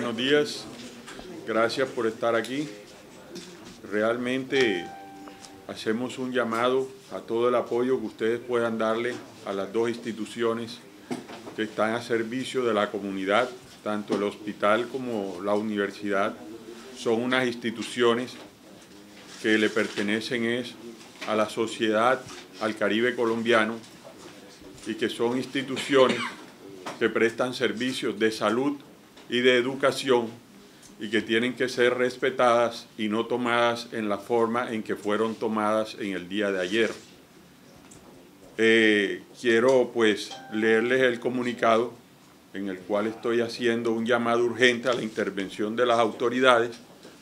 buenos días. Gracias por estar aquí. Realmente hacemos un llamado a todo el apoyo que ustedes puedan darle a las dos instituciones que están a servicio de la comunidad, tanto el hospital como la universidad. Son unas instituciones que le pertenecen a la sociedad, al Caribe colombiano, y que son instituciones que prestan servicios de salud y de educación y que tienen que ser respetadas y no tomadas en la forma en que fueron tomadas en el día de ayer. Quiero pues leerles el comunicado en el cual estoy haciendo un llamado urgente a la intervención de las autoridades.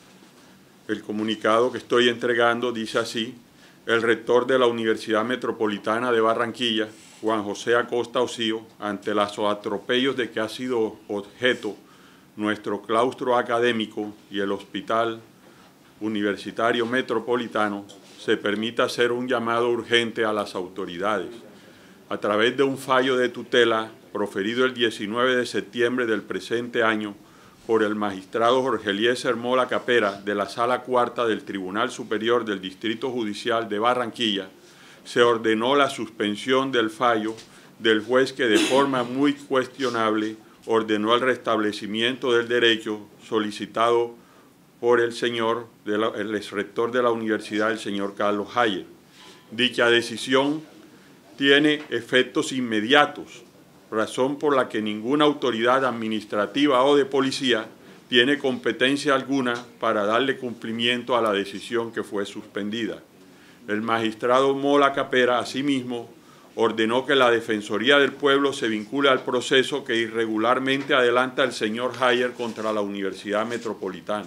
El comunicado que estoy entregando dice así: el rector de la Universidad Metropolitana de Barranquilla, Juan José Acosta Osío, ante los atropellos de que ha sido objeto nuestro claustro académico y el Hospital Universitario Metropolitano, se permite hacer un llamado urgente a las autoridades. A través de un fallo de tutela proferido el 19 de septiembre del presente año por el magistrado Jorge Eliezer Mola Capera de la Sala Cuarta del Tribunal Superior del Distrito Judicial de Barranquilla, se ordenó la suspensión del fallo del juez que de forma muy cuestionable ordenó el restablecimiento del derecho solicitado por el exrector de la universidad, el señor Carlos Hayer. Dicha decisión tiene efectos inmediatos, razón por la que ninguna autoridad administrativa o de policía tiene competencia alguna para darle cumplimiento a la decisión que fue suspendida. El magistrado Mola Capera, asimismo, ordenó que la Defensoría del Pueblo se vincule al proceso que irregularmente adelanta el señor Hayer contra la Universidad Metropolitana.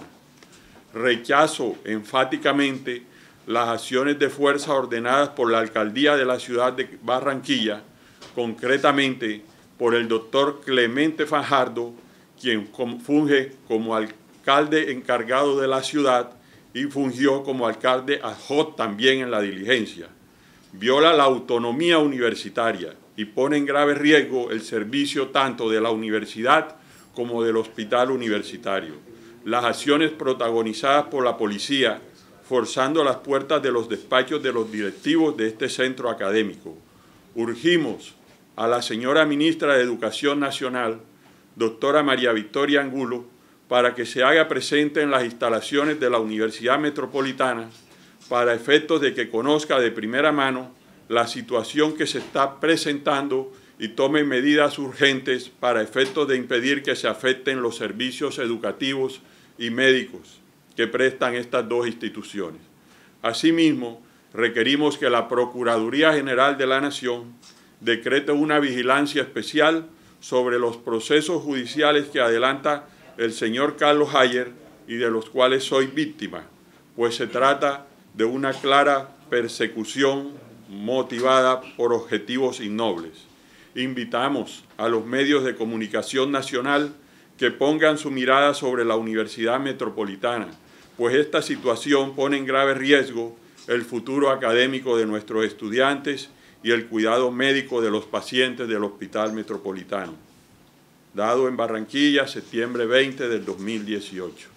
Rechazo enfáticamente las acciones de fuerza ordenadas por la Alcaldía de la ciudad de Barranquilla, concretamente por el doctor Clemente Fajardo, quien funge como alcalde encargado de la ciudad y fungió como alcalde ad hoc también en la diligencia. Viola la autonomía universitaria y pone en grave riesgo el servicio tanto de la universidad como del hospital universitario. Las acciones protagonizadas por la policía, forzando las puertas de los despachos de los directivos de este centro académico. Urgimos a la señora ministra de Educación Nacional, doctora María Victoria Angulo, para que se haga presente en las instalaciones de la Universidad Metropolitana para efectos de que conozca de primera mano la situación que se está presentando y tome medidas urgentes para efectos de impedir que se afecten los servicios educativos y médicos que prestan estas dos instituciones. Asimismo, requerimos que la Procuraduría General de la Nación decrete una vigilancia especial sobre los procesos judiciales que adelanta el señor Carlos Hayer y de los cuales soy víctima, pues se trata de una clara persecución motivada por objetivos innobles. Invitamos a los medios de comunicación nacional que pongan su mirada sobre la Universidad Metropolitana, pues esta situación pone en grave riesgo el futuro académico de nuestros estudiantes y el cuidado médico de los pacientes del Hospital Metropolitano. Dado en Barranquilla, septiembre 20 del 2018,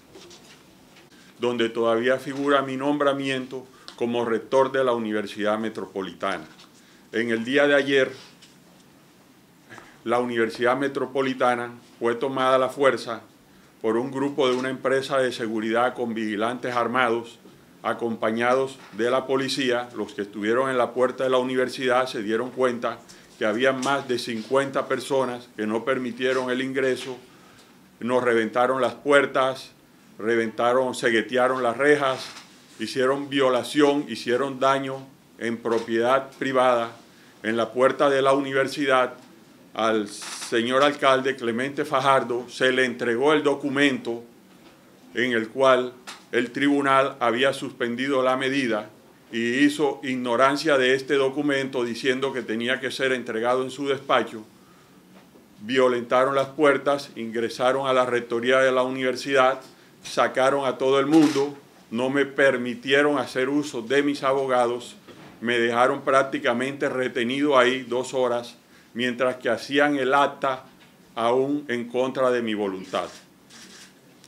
donde todavía figura mi nombramiento como rector de la Universidad Metropolitana. En el día de ayer, la Universidad Metropolitana fue tomada a la fuerza por un grupo de una empresa de seguridad con vigilantes armados, acompañados de la policía. Los que estuvieron en la puerta de la universidad se dieron cuenta que había más de 50 personas que no permitieron el ingreso, nos reventaron las puertas, ceguetearon las rejas, hicieron violación, hicieron daño en propiedad privada en la puerta de la universidad. Al señor alcalde Clemente Fajardo se le entregó el documento en el cual el tribunal había suspendido la medida y hizo ignorancia de este documento diciendo que tenía que ser entregado en su despacho. Violentaron las puertas, ingresaron a la rectoría de la universidad, sacaron a todo el mundo, no me permitieron hacer uso de mis abogados, me dejaron prácticamente retenido ahí 2 horas, mientras que hacían el acta aún en contra de mi voluntad.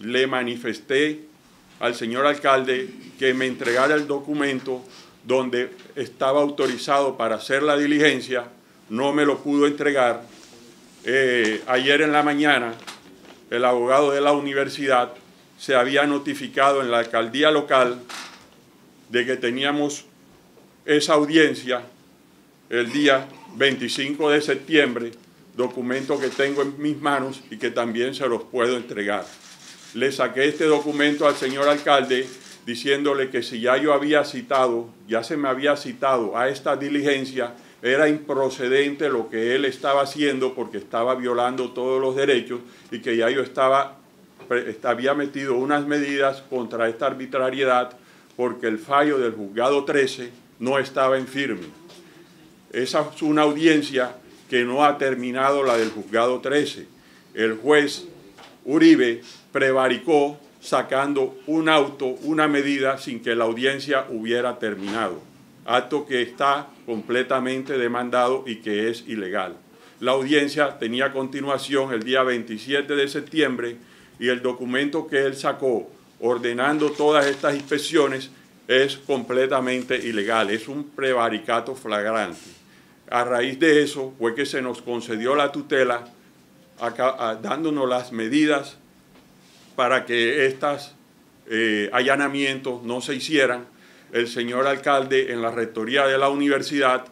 le manifesté al señor alcalde que me entregara el documento donde estaba autorizado para hacer la diligencia. No me lo pudo entregar. Ayer en la mañana, el abogado de la universidad se había notificado en la alcaldía local de que teníamos esa audiencia el día 25 de septiembre, documento que tengo en mis manos y que también se los puedo entregar. Le saqué este documento al señor alcalde diciéndole que si ya yo había citado, ya se me había citado a esta diligencia, era improcedente lo que él estaba haciendo porque estaba violando todos los derechos y que ya yo había metido unas medidas contra esta arbitrariedad porque el fallo del juzgado 13 no estaba en firme. Esa es una audiencia que no ha terminado, la del juzgado 13. El juez Uribe prevaricó sacando un auto, una medida, sin que la audiencia hubiera terminado. Acto que está completamente demandado y que es ilegal. La audiencia tenía continuación el día 27 de septiembre y el documento que él sacó ordenando todas estas inspecciones es completamente ilegal, es un prevaricato flagrante. A raíz de eso fue que se nos concedió la tutela dándonos las medidas para que estos allanamientos no se hicieran. El señor alcalde en la rectoría de la universidad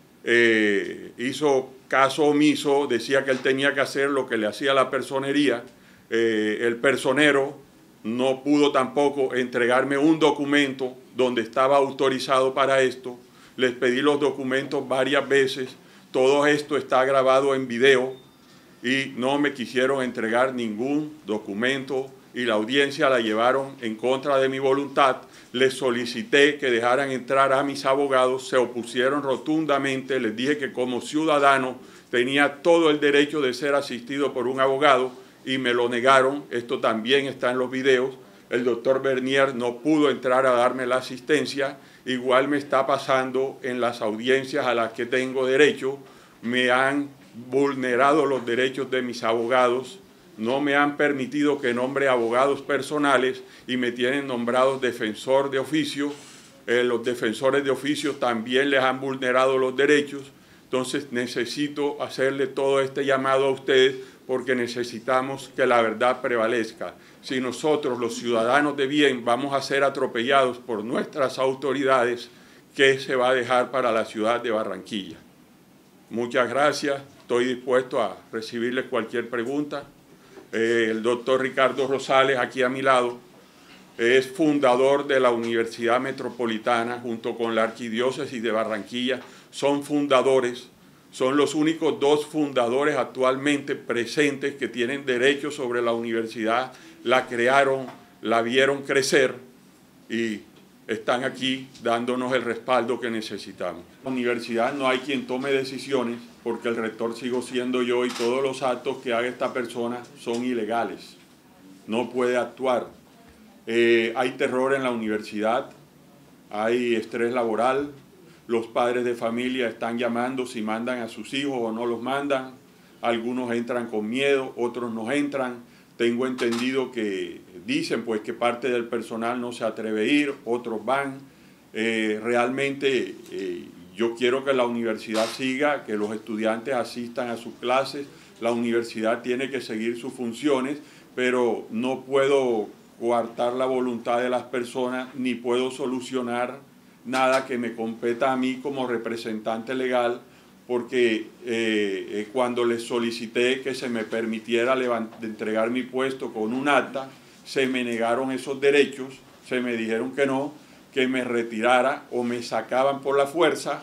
hizo caso omiso, decía que él tenía que hacer lo que le hacía la personería. El personero no pudo tampoco entregarme un documento donde estaba autorizado para esto. Les pedí los documentos varias veces, todo esto está grabado en video y no me quisieron entregar ningún documento y la audiencia la llevaron en contra de mi voluntad. Les solicité que dejaran entrar a mis abogados, se opusieron rotundamente, les dije que como ciudadano tenía todo el derecho de ser asistido por un abogado y me lo negaron. Esto también está en los videos. El doctor Bernier no pudo entrar a darme la asistencia. Igual me está pasando en las audiencias a las que tengo derecho. Me han vulnerado los derechos de mis abogados, no me han permitido que nombre abogados personales y me tienen nombrado defensor de oficio. Los defensores de oficio también les han vulnerado los derechos. Entonces necesito hacerle todo este llamado a ustedes porque necesitamos que la verdad prevalezca. Si nosotros, los ciudadanos de bien, vamos a ser atropellados por nuestras autoridades, ¿qué se va a dejar para la ciudad de Barranquilla? Muchas gracias. Estoy dispuesto a recibirles cualquier pregunta. El doctor Ricardo Rosales, aquí a mi lado, es fundador de la Universidad Metropolitana junto con la Arquidiócesis de Barranquilla. Son fundadores, son los únicos dos fundadores actualmente presentes que tienen derechos sobre la universidad. La crearon, la vieron crecer y están aquí dándonos el respaldo que necesitamos. En la universidad no hay quien tome decisiones porque el rector sigo siendo yo y todos los actos que haga esta persona son ilegales. No puede actuar. Hay terror en la universidad, hay estrés laboral, los padres de familia están llamando si mandan a sus hijos o no los mandan, algunos entran con miedo, otros no entran. Tengo entendido que dicen pues que parte del personal no se atreve a ir, otros van. Realmente yo quiero que la universidad siga, que los estudiantes asistan a sus clases. La universidad tiene que seguir sus funciones, pero no puedo coartar la voluntad de las personas ni puedo solucionar nada que me competa a mí como representante legal, porque cuando les solicité que se me permitiera entregar mi puesto con un acta, se me negaron esos derechos, se me dijeron que no, que me retirara o me sacaban por la fuerza,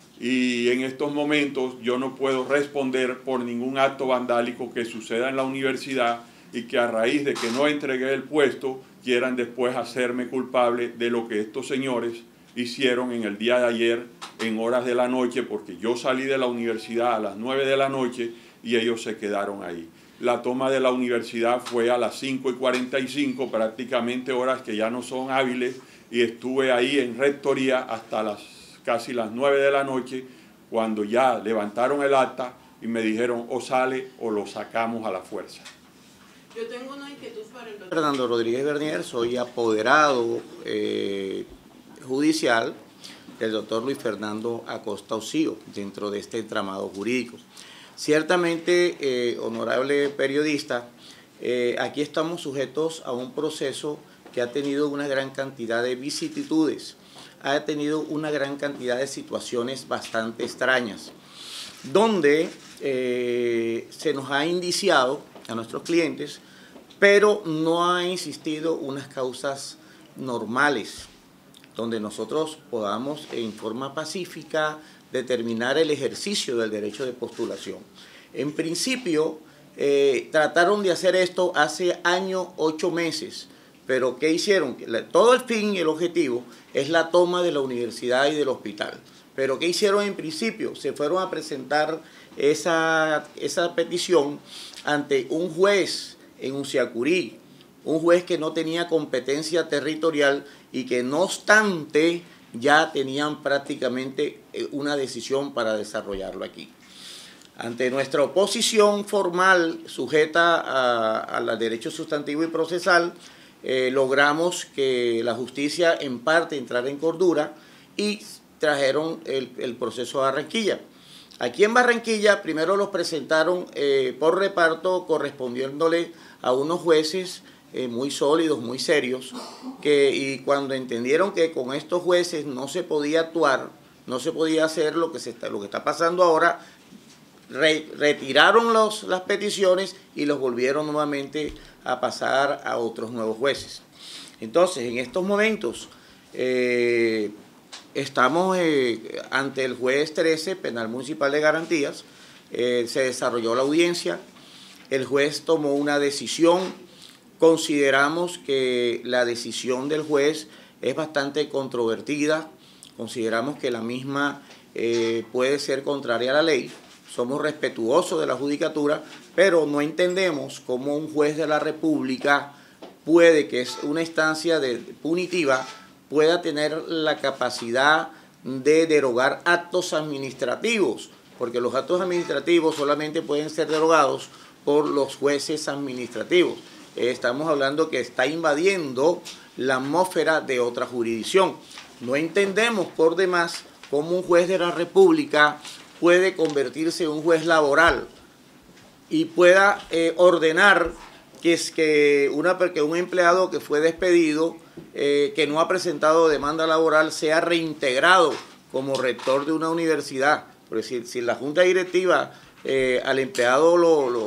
y en estos momentos yo no puedo responder por ningún acto vandálico que suceda en la universidad y que a raíz de que no entregué el puesto quieran después hacerme culpable de lo que estos señores hicieron en el día de ayer en horas de la noche, porque yo salí de la universidad a las 9 de la noche y ellos se quedaron ahí. La toma de la universidad fue a las 5:45, prácticamente horas que ya no son hábiles, y estuve ahí en rectoría hasta casi las 9 de la noche, cuando ya levantaron el acta y me dijeron o sale o lo sacamos a la fuerza. Yo tengo una inquietud para el doctor Fernando Rodríguez Bernier, soy apoderado judicial del doctor Luis Fernando Acosta Osío dentro de este entramado jurídico. Ciertamente, honorable periodista, aquí estamos sujetos a un proceso que ha tenido una gran cantidad de vicisitudes, ha tenido una gran cantidad de situaciones bastante extrañas, donde se nos ha indiciado a nuestros clientes, pero no ha insistido unas causas normales, donde nosotros podamos en forma pacífica determinar el ejercicio del derecho de postulación. En principio, trataron de hacer esto hace año 8 meses, pero ¿qué hicieron? Todo el fin y el objetivo es la toma de la universidad y del hospital. Pero ¿qué hicieron en principio? Se fueron a presentar esa petición ante un juez en Usiacurí, un juez que no tenía competencia territorial y que no obstante ya tenían prácticamente una decisión para desarrollarlo aquí. Ante nuestra oposición formal sujeta al derecho sustantivo y procesal, logramos que la justicia en parte entrara en cordura y trajeron el proceso a Barranquilla. Aquí en Barranquilla primero los presentaron por reparto correspondiéndole a unos jueces muy sólidos, muy serios, y cuando entendieron que con estos jueces no se podía actuar, no se podía hacer lo que está pasando ahora, retiraron las peticiones y los volvieron nuevamente a pasar a otros nuevos jueces. Entonces, en estos momentos estamos ante el juez 13, Penal Municipal de Garantías. Se desarrolló la audiencia, el juez tomó una decisión. Consideramos que la decisión del juez es bastante controvertida, consideramos que la misma puede ser contraria a la ley. Somos respetuosos de la judicatura, pero no entendemos cómo un juez de la República puede, que es una instancia punitiva, pueda tener la capacidad de derogar actos administrativos, porque los actos administrativos solamente pueden ser derogados por los jueces administrativos. Estamos hablando que está invadiendo la atmósfera de otra jurisdicción. No entendemos por demás cómo un juez de la República puede convertirse en un juez laboral y pueda ordenar que un empleado que fue despedido, que no ha presentado demanda laboral, sea reintegrado como rector de una universidad. Por decir, si la junta directiva al empleado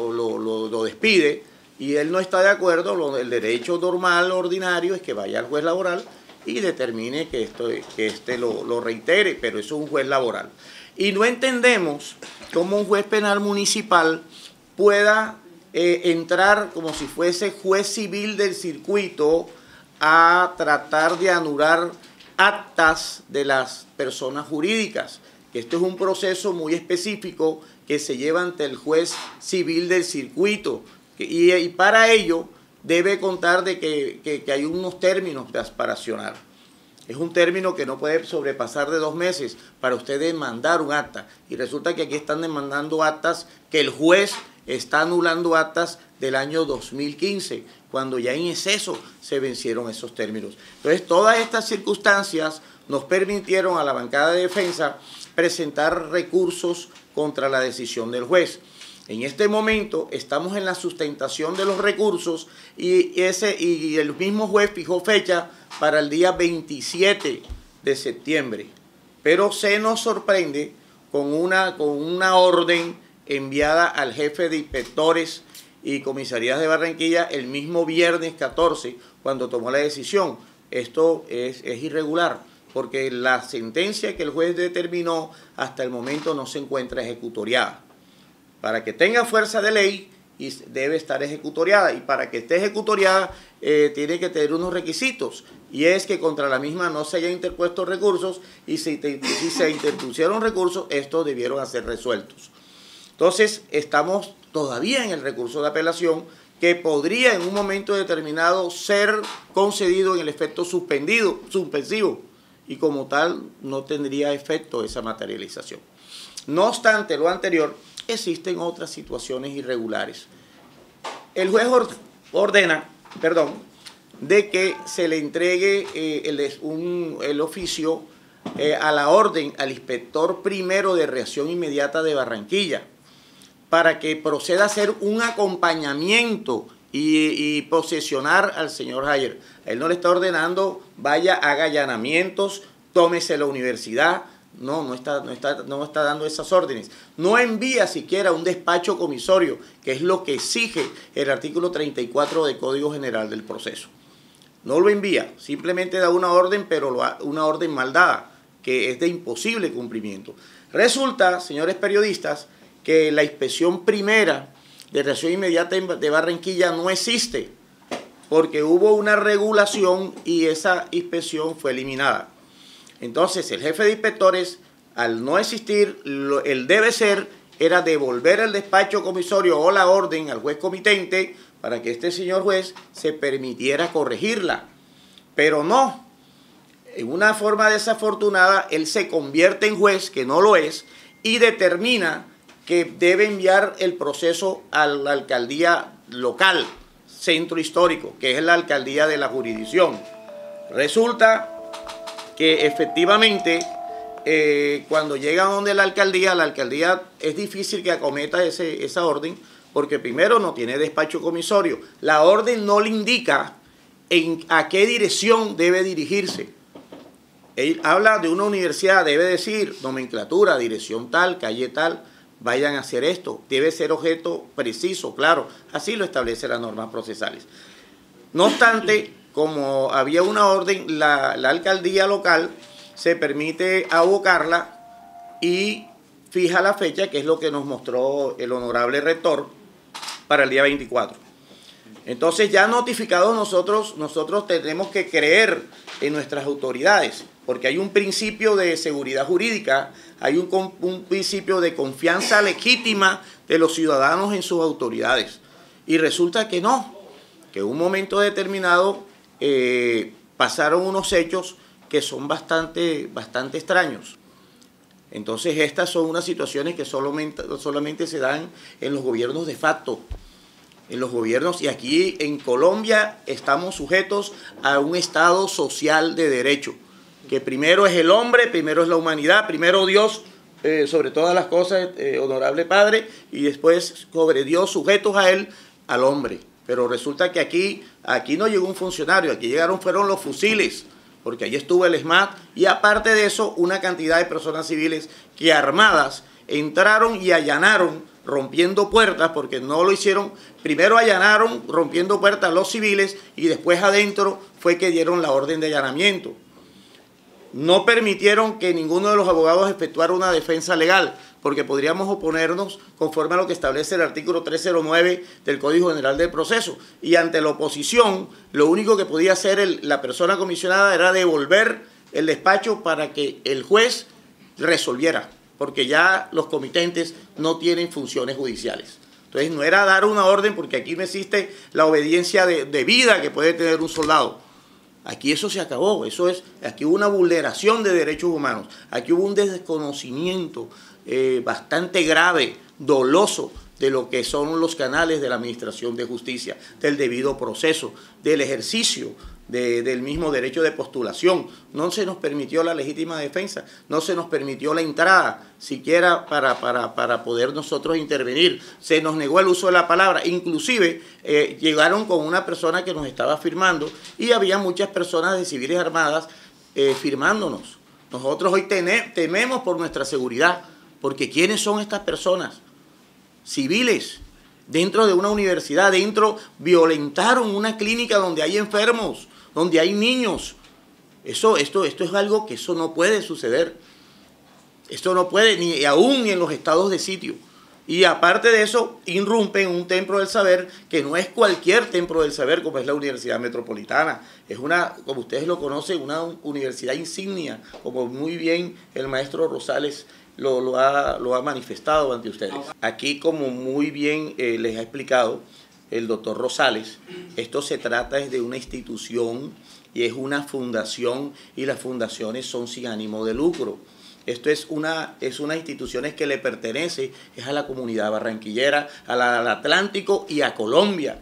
lo despide y él no está de acuerdo, el derecho normal, ordinario, es que vaya al juez laboral y determine que este lo reitere, pero eso es un juez laboral. Y no entendemos cómo un juez penal municipal pueda entrar como si fuese juez civil del circuito a tratar de anular actas de las personas jurídicas. Esto es un proceso muy específico que se lleva ante el juez civil del circuito y para ello debe contar de que hay unos términos para accionar. Es un término que no puede sobrepasar de 2 meses para usted demandar un acta. Y resulta que aquí están demandando actas que el juez está anulando actas del año 2015, cuando ya en exceso se vencieron esos términos. Entonces, todas estas circunstancias nos permitieron a la bancada de defensa presentar recursos contra la decisión del juez. En este momento estamos en la sustentación de los recursos y el mismo juez fijó fecha para el día 27 de septiembre. Pero se nos sorprende con una orden enviada al jefe de inspectores y comisarías de Barranquilla el mismo viernes 14, cuando tomó la decisión. Esto es irregular, porque la sentencia que el juez determinó hasta el momento no se encuentra ejecutoriada. Para que tenga fuerza de ley debe estar ejecutoriada, y para que esté ejecutoriada tiene que tener unos requisitos, y es que contra la misma no se hayan interpuesto recursos, y si se interpusieron recursos, estos debieron ser resueltos. Entonces, estamos todavía en el recurso de apelación, que podría en un momento determinado ser concedido en el efecto suspensivo, y como tal no tendría efecto esa materialización. No obstante lo anterior, existen otras situaciones irregulares. El juez ordena, de que se le entregue el oficio a la orden al inspector primero de reacción inmediata de Barranquilla para que proceda a hacer un acompañamiento y posesionar al señor Hayer. Él no le está ordenando, vaya, haga allanamientos, tómese la universidad. No está dando esas órdenes. No envía siquiera un despacho comisorio, que es lo que exige el artículo 34 del Código General del Proceso. No lo envía, simplemente da una orden, pero una orden mal dada, que es de imposible cumplimiento. Resulta, señores periodistas, que la inspección primera de reacción inmediata de Barranquilla no existe, porque hubo una regulación y esa inspección fue eliminada. Entonces, el jefe de inspectores, al no existir, el debe ser era devolver el despacho comisorio o la orden al juez comitente para que este señor juez se permitiera corregirla. Pero no, en una forma desafortunada, él se convierte en juez, que no lo es, y determina que debe enviar el proceso a la alcaldía local, centro histórico, que es la alcaldía de la jurisdicción. Resulta que efectivamente cuando llegan donde la alcaldía es difícil que acometa esa orden, porque primero no tiene despacho comisorio. La orden no le indica a qué dirección debe dirigirse. Él habla de una universidad, debe decir nomenclatura, dirección tal, calle tal, vayan a hacer esto. Debe ser objeto preciso, claro, así lo establece las normas procesales. No obstante, como había una orden, la alcaldía local se permite abocarla y fija la fecha, que es lo que nos mostró el honorable rector, para el día 24. Entonces, ya notificados nosotros tenemos que creer en nuestras autoridades, porque hay un principio de seguridad jurídica, hay un principio de confianza legítima de los ciudadanos en sus autoridades. Y resulta que no, que en un momento determinado pasaron unos hechos que son bastante extraños. Entonces estas son unas situaciones que solamente se dan en los gobiernos de facto, en los gobiernos, y aquí en Colombia estamos sujetos a un Estado social de derecho, que primero es el hombre, primero es la humanidad, primero Dios sobre todas las cosas, honorable Padre, y después sobre Dios, sujetos a él, al hombre. Pero resulta que aquí no llegó un funcionario, aquí fueron los fusiles, porque allí estuvo el ESMAD, y aparte de eso, una cantidad de personas civiles que armadas entraron y allanaron, rompiendo puertas, porque no lo hicieron, primero allanaron rompiendo puertas los civiles, y después adentro fue que dieron la orden de allanamiento. No permitieron que ninguno de los abogados efectuara una defensa legal, porque podríamos oponernos conforme a lo que establece el artículo 309 del Código General del Proceso. Y ante la oposición, lo único que podía hacer la persona comisionada era devolver el despacho para que el juez resolviera, porque ya los comitentes no tienen funciones judiciales. Entonces no era dar una orden, porque aquí no existe la obediencia de vida que puede tener un soldado. Aquí eso se acabó, aquí hubo una vulneración de derechos humanos, aquí hubo un desconocimiento bastante grave, doloso, de lo que son los canales de la administración de justicia, del debido proceso, del ejercicio del mismo derecho de postulación. No se nos permitió la legítima defensa, no se nos permitió la entrada siquiera para poder nosotros intervenir. Se nos negó el uso de la palabra, inclusive llegaron con una persona que nos estaba firmando y había muchas personas de civiles armadas firmándonos. Nosotros hoy tememos por nuestra seguridad, porque ¿quiénes son estas personas? Civiles, dentro de una universidad, violentaron una clínica donde hay enfermos, donde hay niños. Esto es algo que eso no puede suceder. Esto no puede, ni aún en los estados de sitio. Y aparte de eso, irrumpen un templo del saber que no es cualquier templo del saber como es la Universidad Metropolitana. Es una, como ustedes lo conocen, una universidad insignia, como muy bien el maestro Rosales lo ha manifestado ante ustedes. Aquí, como muy bien les ha explicado el doctor Rosales, esto se trata de una institución y es una fundación, y las fundaciones son sin ánimo de lucro. Esto es una institución que le pertenece, es a la comunidad barranquillera, al Atlántico y a Colombia.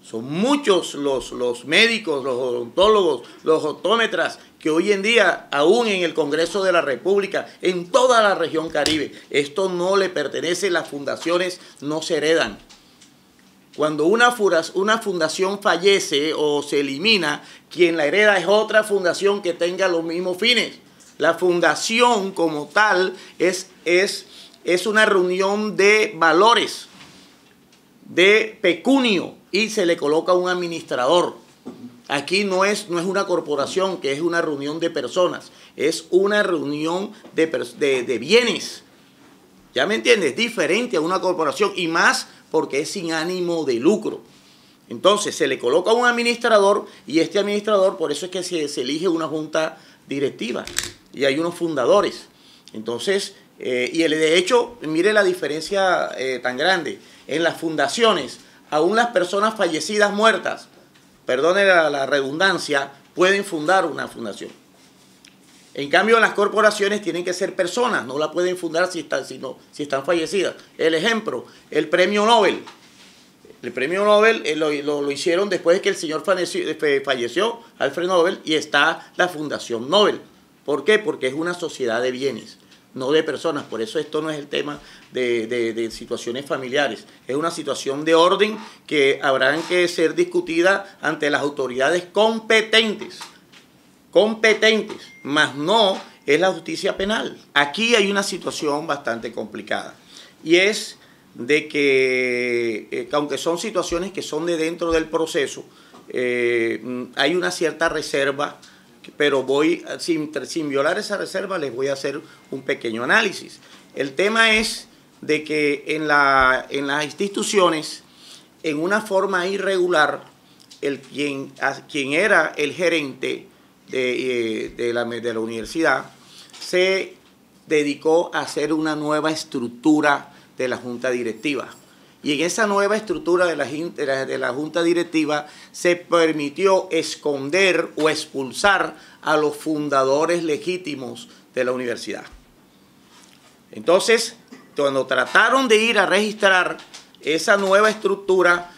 Son muchos los médicos, los odontólogos, los optómetras que hoy en día, aún en el Congreso de la República, en toda la región Caribe, esto no le pertenece, las fundaciones no se heredan. Cuando una fundación fallece o se elimina, quien la hereda es otra fundación que tenga los mismos fines. La fundación como tal es una reunión de valores, de pecunio, y se le coloca un administrador. Aquí no es una corporación, que es una reunión de personas, es una reunión de bienes. ¿Ya me entiendes? Diferente a una corporación, y más porque es sin ánimo de lucro. Entonces se le coloca un administrador, y este administrador, por eso es que se elige una junta directiva y hay unos fundadores. Entonces, de hecho, mire la diferencia tan grande. En las fundaciones, aún las personas fallecidas, muertas, perdone la redundancia, pueden fundar una fundación. En cambio, en las corporaciones tienen que ser personas, no la pueden fundar si están fallecidas. El ejemplo, el premio Nobel. El premio Nobel lo hicieron después de que el señor falleció, Alfred Nobel, y está la Fundación Nobel. ¿Por qué? Porque es una sociedad de bienes, no de personas. Por eso esto no es el tema de situaciones familiares. Es una situación de orden que habrán que ser discutida ante las autoridades competentes, más no es la justicia penal. Aquí hay una situación bastante complicada, y es de que aunque son situaciones que son de dentro del proceso, hay una cierta reserva, pero sin violar esa reserva les voy a hacer un pequeño análisis. El tema es de que en las instituciones, en una forma irregular, quien era el gerente de la universidad se dedicó a hacer una nueva estructura de la junta directiva. Y en esa nueva estructura de la junta directiva se permitió esconder o expulsar a los fundadores legítimos de la universidad. Entonces, cuando trataron de ir a registrar esa nueva estructura,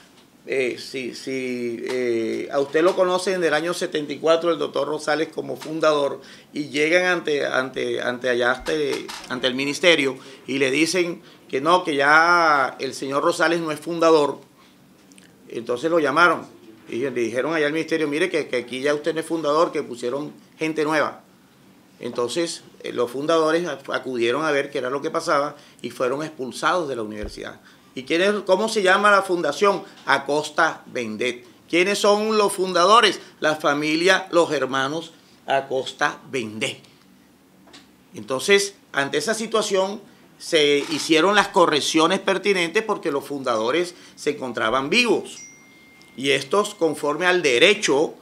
a usted lo conocen del año 74, el doctor Rosales como fundador, y llegan ante el ministerio y le dicen que no, que ya el señor Rosales no es fundador. Entonces lo llamaron y le dijeron allá al ministerio, mire que aquí ya usted no es fundador, que pusieron gente nueva. Entonces los fundadores acudieron a ver qué era lo que pasaba y fueron expulsados de la universidad. ¿Y cómo se llama la fundación? Acosta Bendet. ¿Quiénes son los fundadores? La familia, los hermanos Acosta Bendet. Entonces, ante esa situación, se hicieron las correcciones pertinentes porque los fundadores se encontraban vivos. Y estos, conforme al derecho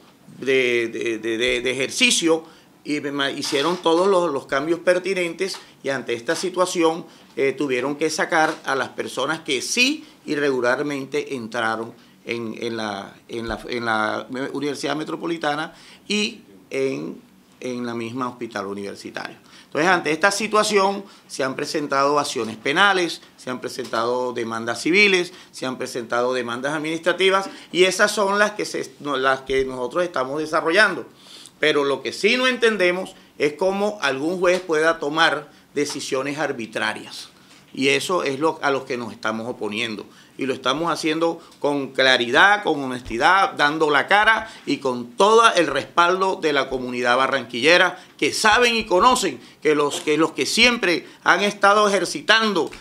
de ejercicio, hicieron todos los cambios pertinentes, y ante esta situación tuvieron que sacar a las personas que sí irregularmente entraron en la Universidad Metropolitana y en la misma hospital universitario. Entonces, ante esta situación se han presentado acciones penales, se han presentado demandas civiles, se han presentado demandas administrativas, y esas son las que nosotros estamos desarrollando. Pero lo que sí no entendemos es cómo algún juez pueda tomar decisiones arbitrarias. Y eso es a lo que nos estamos oponiendo. Y lo estamos haciendo con claridad, con honestidad, dando la cara y con todo el respaldo de la comunidad barranquillera, que saben y conocen que los que siempre han estado ejercitando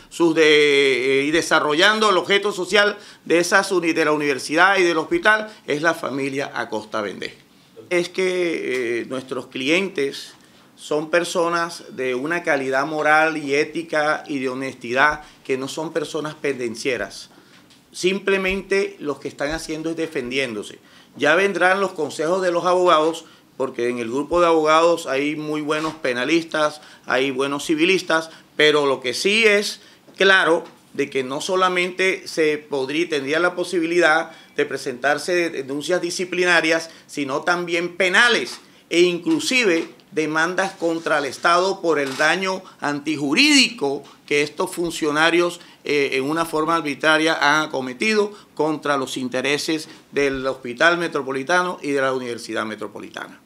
y desarrollando el objeto social de la universidad y del hospital es la familia Acosta Bendet. Es que nuestros clientes son personas de una calidad moral y ética y de honestidad, que no son personas pendencieras. Simplemente lo que están haciendo es defendiéndose. Ya vendrán los consejos de los abogados, porque en el grupo de abogados hay muy buenos penalistas, hay buenos civilistas, pero lo que sí es claro de que no solamente tendría la posibilidad de presentarse denuncias disciplinarias, sino también penales, e inclusive demandas contra el Estado por el daño antijurídico que estos funcionarios en una forma arbitraria han acometido contra los intereses del Hospital Metropolitano y de la Universidad Metropolitana.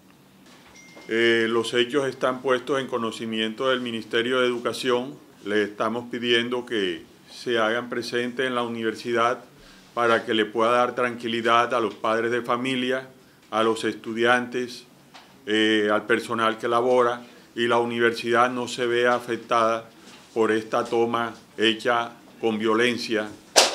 Los hechos están puestos en conocimiento del Ministerio de Educación. Le estamos pidiendo que se hagan presentes en la universidad para que le pueda dar tranquilidad a los padres de familia, a los estudiantes, al personal que labora, y la universidad no se vea afectada por esta toma hecha con violencia.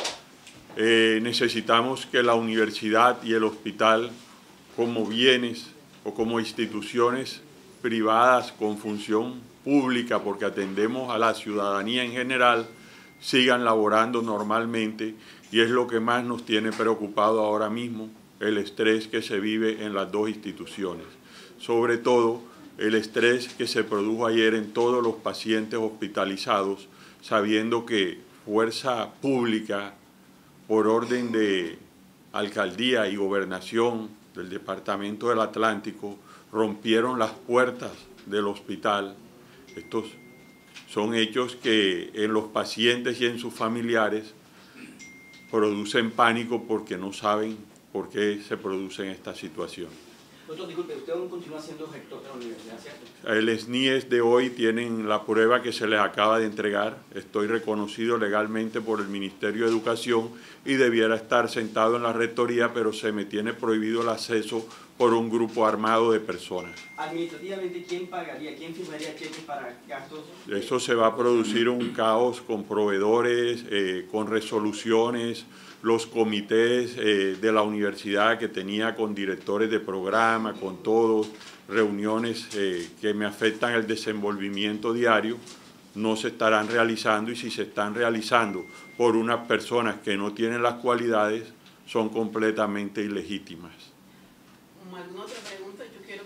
Necesitamos que la universidad y el hospital, como bienes o como instituciones privadas con función pública, porque atendemos a la ciudadanía en general, sigan laborando normalmente, y es lo que más nos tiene preocupado ahora mismo, el estrés que se vive en las dos instituciones. Sobre todo el estrés que se produjo ayer en todos los pacientes hospitalizados, sabiendo que Fuerza Pública, por orden de Alcaldía y Gobernación del Departamento del Atlántico, rompieron las puertas del hospital. Estos son hechos que en los pacientes y en sus familiares producen pánico porque no saben por qué se produce esta situación. Doctor, disculpe, usted aún continúa siendo rector de la universidad, ¿cierto? El SNIES de hoy tienen la prueba que se les acaba de entregar. Estoy reconocido legalmente por el Ministerio de Educación y debiera estar sentado en la rectoría, pero se me tiene prohibido el acceso por un grupo armado de personas. Administrativamente, ¿quién pagaría, quién firmaría cheques para gastos? Eso se va a producir un caos con proveedores, con resoluciones, los comités de la universidad que tenía con directores de programa, con todos, reuniones que me afectan el desenvolvimiento diario, no se estarán realizando, y si se están realizando por unas personas que no tienen las cualidades, son completamente ilegítimas. ¿Alguna otra pregunta? Yo quiero